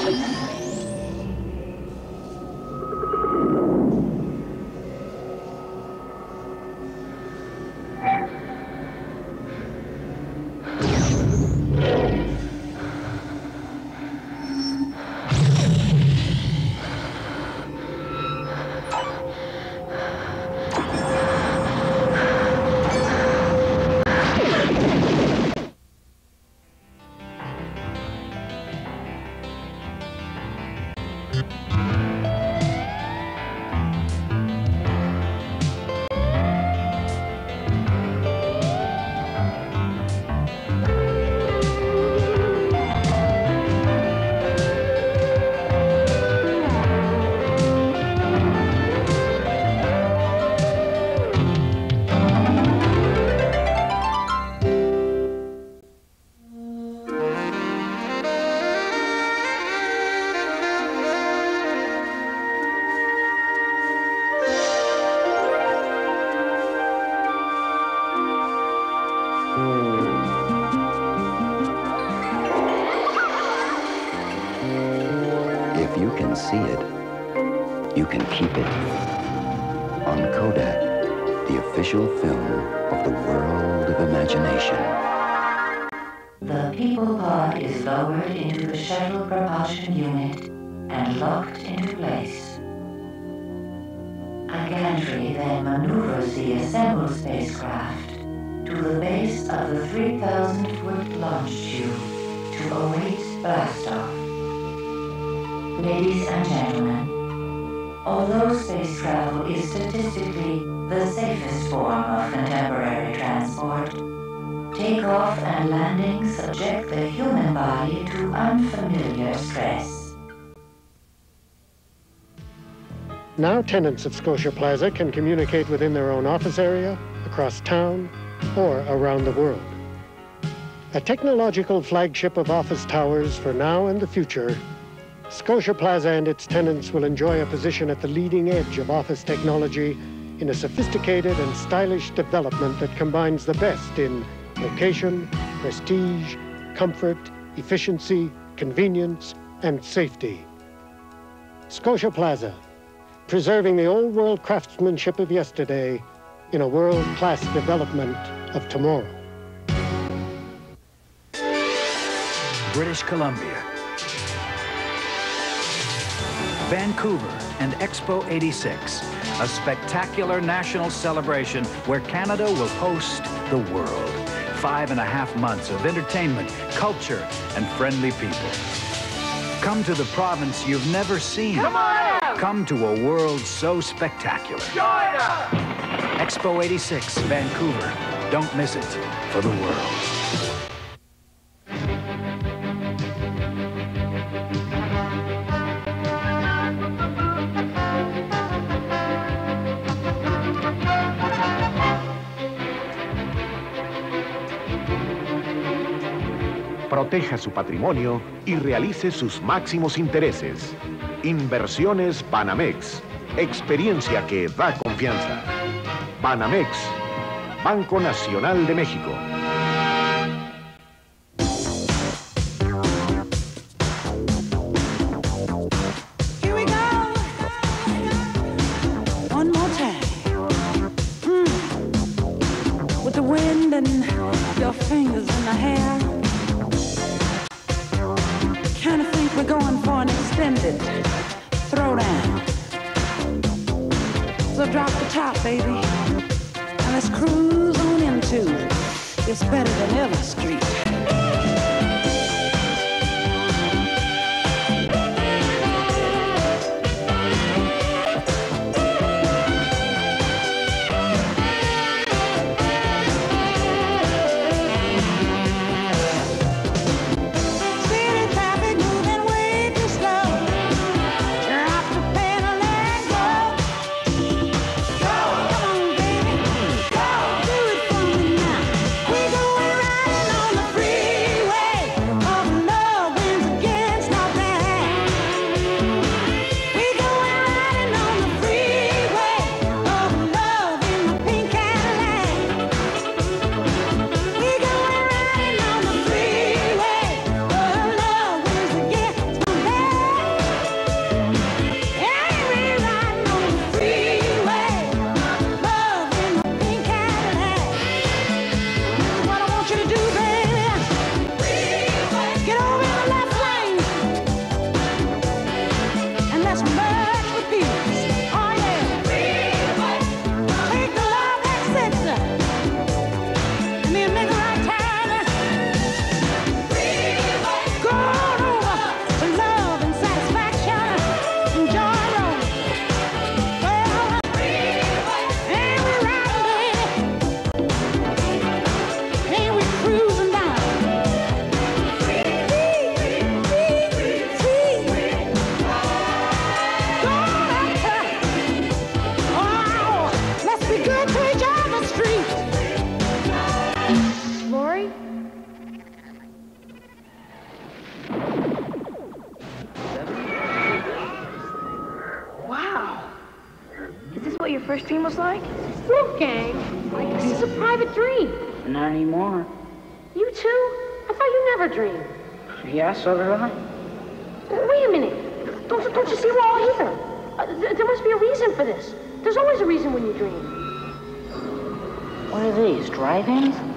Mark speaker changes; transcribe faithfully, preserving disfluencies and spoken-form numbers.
Speaker 1: If you can see it, you can keep it. On Kodak, the official film of the world of imagination.
Speaker 2: The people pod is lowered into the shuttle propulsion unit and locked into place. A gantry then maneuvers the assembled spacecraft to the base of the three thousand foot launch tube to await blastoff. Ladies and gentlemen, although space travel is statistically the safest form of contemporary transport, takeoff and landing subject the human body to unfamiliar stress.
Speaker 3: Now tenants of Scotia Plaza can communicate within their own office area, across town, or around the world. A technological flagship of office towers for now and the future, Scotia Plaza and its tenants will enjoy a position at the leading edge of office technology in a sophisticated and stylish development that combines the best in location, prestige, comfort, efficiency, convenience, and safety. Scotia Plaza, preserving the old world craftsmanship of yesterday in a world-class development of tomorrow.
Speaker 4: British Columbia, Vancouver, and Expo eighty-six, a spectacular national celebration where Canada will host the world. Five and a half months of entertainment, culture, and friendly people. Come to the province you've never seen. Come on! Come to a world so spectacular. Join us! Expo eighty-six, Vancouver. Don't miss it for the world.
Speaker 5: Proteja su patrimonio y realice sus máximos intereses. Inversiones Banamex. Experiencia que da confianza. Banamex, Banco Nacional de México.
Speaker 6: Here we go. One more time. Mm. With the wind and your fingers in the hair. Kind of think we're going for an extended throwdown. So drop the top, baby, and let's cruise on into It's Better Than Ever Street.
Speaker 7: Free first dream was like? Wolfgang, this is a private dream.
Speaker 6: Not anymore.
Speaker 7: You too? I thought you never dreamed.
Speaker 6: Yeah, so did I.
Speaker 7: Wait a minute. Don't, don't you see we're all here? Uh, th there must be a reason for this. There's always a reason when you dream.
Speaker 6: What are these, drive-ins?